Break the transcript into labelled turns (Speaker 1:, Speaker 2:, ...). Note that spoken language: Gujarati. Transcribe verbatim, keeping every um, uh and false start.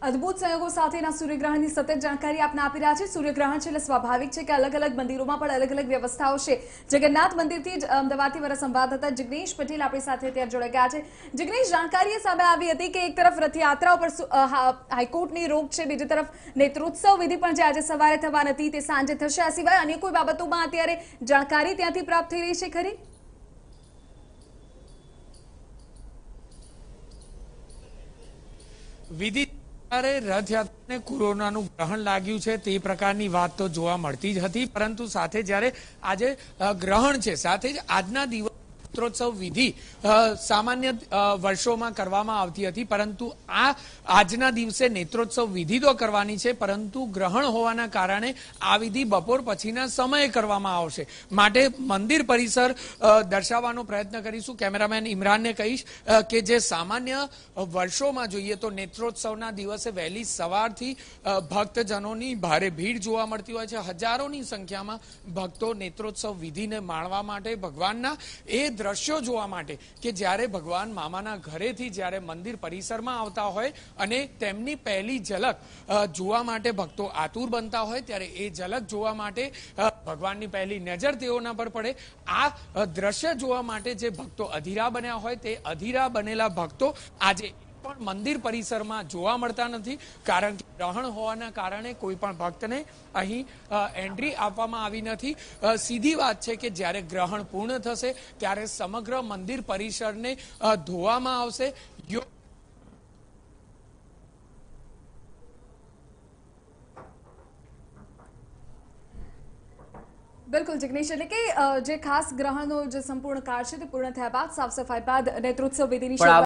Speaker 1: અદ્ભુત સંયોગો સાથેના સૂર્યગ્રહણની સતત જાણકારી આપને આપી રહ્યા છે। સૂર્યગ્રહણ છે એટલે સ્વાભાવિક છે કે અલગ અલગ મંદિરોમાં પણ અલગ અલગ વ્યવસ્થાઓ છે। જગન્નાથ મંદિરથી અમદાવાદથી મારા સંવાદદાતા જિગ્નેશ પટેલ આપણી સાથે ત્યાં જોડાઈ ગયા છે। જિગ્નેશ, જાણકારી સામે આવી હતી કે એક તરફ રથયાત્રા ઉપર હાઈકોર્ટની રોક છે, બીજી તરફ નેત્રોત્સવ વિધિ પણ જે આજે સવારે થવાની હતી તે સાંજે થશે। આ સિવાય અન્ય કોઈ બાબતોમાં અત્યારે જાણકારી ત્યાંથી પ્રાપ્ત થઈ રહી છે ખરી?
Speaker 2: વિધિ રથયાત્રાને કોરોનાનું ગ્રહણ લાગ્યું છે તે પ્રકારની વાત તો જોવા મળતી જ હતી, પરંતુ સાથે જ્યારે આજે ગ્રહણ છે સાથે જ આજના દિવસ નેત્રોત્સવ વિધિ સામાન્ય વર્ષોમાં કરવામાં આવતી હતી, પરંતુ આ આજના દિવસે નેત્રોત્સવ વિધિ તો કરવાની છે, પરંતુ ગ્રહણ હોવાના કારણે આ વિધિ બપોર પછીના સમયે કરવામાં આવશે। માટે મંદિર પરિસર દર્શાવવાનો પ્રયત્ન કરીશું। કેમેરામેન ઇમરાનને કહીશ કે જે સામાન્ય વર્ષોમાં જોઈએ તો નેત્રોત્સવના દિવસે વહેલી સવારથી ભક્તજનોની ભારે ભીડ જોવા મળતી હોય છે। હજારોની સંખ્યામાં ભક્તો નેત્રોત્સવ વિધિને માણવા માટે, ભગવાનના એ દ્રશ્યો જોવા માટે કે જ્યારે ભગવાન મામાના ઘરેથી જ્યારે મંદિર પરિસરમાં આવતા હોય અને તેમની પહેલી ઝલક જોવા માટે ભક્તો આતુર બનતા હોય, ત્યારે એ ઝલક જોવા માટે ભગવાનની પહેલી નજર તેઓના પર પડે, આ દ્રશ્ય જોવા માટે જે ભક્તો અધીરા બન્યા હોય તે અધીરા બનેલા ભક્તો આજે પણ મંદિર પરિસરમાં જોવા મળતા નથી, કારણ કે ગ્રહણ હોવાના કારણે કોઈ પણ ભક્તને અહીં એન્ટ્રી આપવામાં આવી નથી। સીધી વાત છે કે જ્યારે ગ્રહણ પૂર્ણ થશે ત્યારે સમગ્ર મંદિર પરિસરને ધોવામાં આવશે।
Speaker 1: બિલકુલ જિગ્નેશ, એટલે કે જે ખાસ ગ્રહણનો જે સંપૂર્ણ કાળ છે તે પૂર્ણ થયા બાદ સાફ સફાઈ બાદ નેત્રોત્સવ વિધિની શરૂઆત